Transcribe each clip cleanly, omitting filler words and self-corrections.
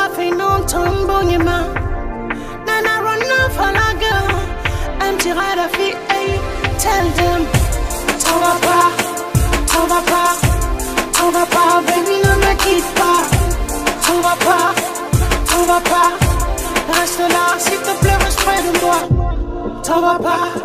fait non tombe yema. Nana run off a la girl. Un petit ride à fille, hey, tell them. T'en vas pas, baby ne me quitte pas. T'en vas pas, reste là, s'il te plaît, reste près de moi. T'en vas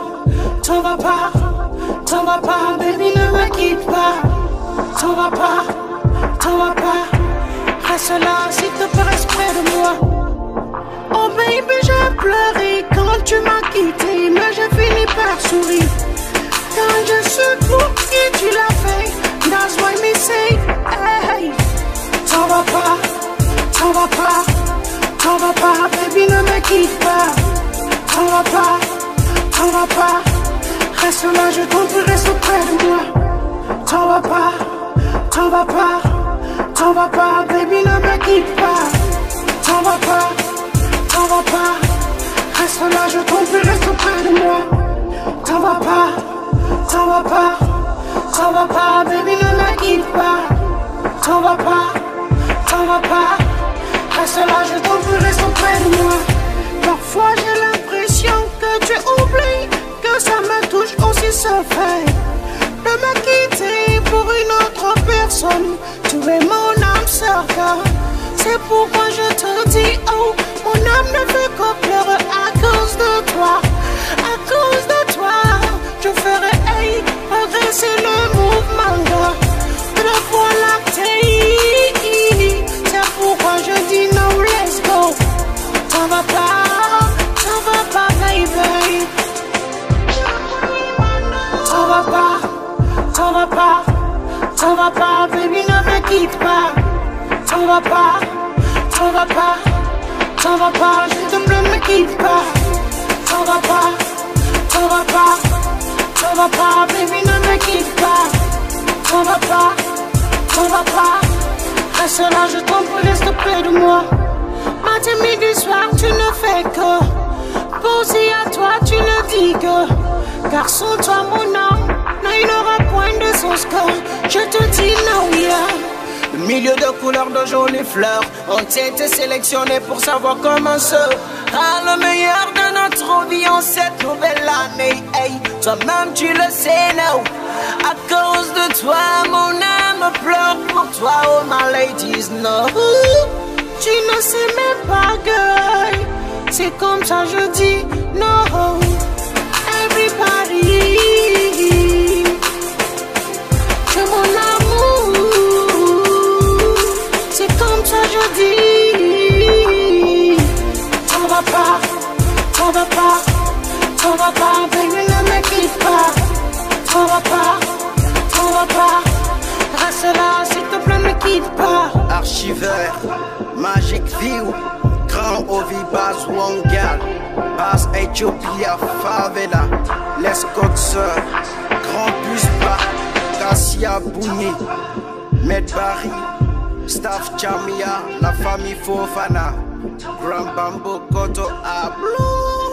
pas, baby ne me quitte pas. T'en vas pas, reste là, s'il te plaît, reste près de moi. Oh baby, j'ai pleuré quand tu m'as quitté, mais j'ai fini par sourire. Quand je suis pour qui tu l'as fait, that's why me say, hey. T'en vas pas, baby ne me quitte pas. T'en vas pas, reste là, je t'en prie, reste près de moi. T'en vas pas, baby ne me quitte pas. T'en vas pas, reste là, je t'en prie, reste près de moi. T'en vas pas, baby ne me quitte pas. T'en vas pas, reste là, je t'en prie, reste près de moi. Parfois j'ai l'impression que tu oublies que ça me touche aussi ce fait de me quitter pour une autre personne. Tu es mon âme sœur, c'est pourquoi je te dis, oh, mon âme ne fait que pleurer à cause de toi. À cause de toi, je ferai, hey, progresser le mouvement de la voie lactée. C'est pourquoi je dis no, let's go. T'en vas pas, baby. T'en vas pas, baby, ne me quitte pas. T'en vas pas, je te plaît, ne me quitte pas. T'en vas pas, baby, ne me quitte pas. T'en vas pas, reste là, je t'en prie, reste près de moi. Matin, midi, soir, tu ne fais que poser à toi, tu ne dis que garçon, toi, mon âme, il n'aura point de sens que je te dis non, yeah. Le milieu de couleurs de jolies fleurs ont été sélectionnés pour savoir comment se le meilleur de notre vie en cette nouvelle année. Hey, toi-même tu le sais, no. À cause de toi, mon âme pleure pour toi, oh my ladies, no. Tu ne sais même pas, girl. C'est comme ça je dis no. Everybody, c'est mon amour. C'est comme ça je dis. T'en vas pas, baby ne me quitte pas. T'en vas pas, reste là, s'il te plaît, ne me quitte pas. Archiveur, Magic View, Grand Ovi, Baz Wangal, Baz Ethiopia, Favela, Les Coxer, Grand Buspa, Kassia Bouni, Med Barry, Staff Chamia, la famille Fofana, Grand Bambo Koto Ablo.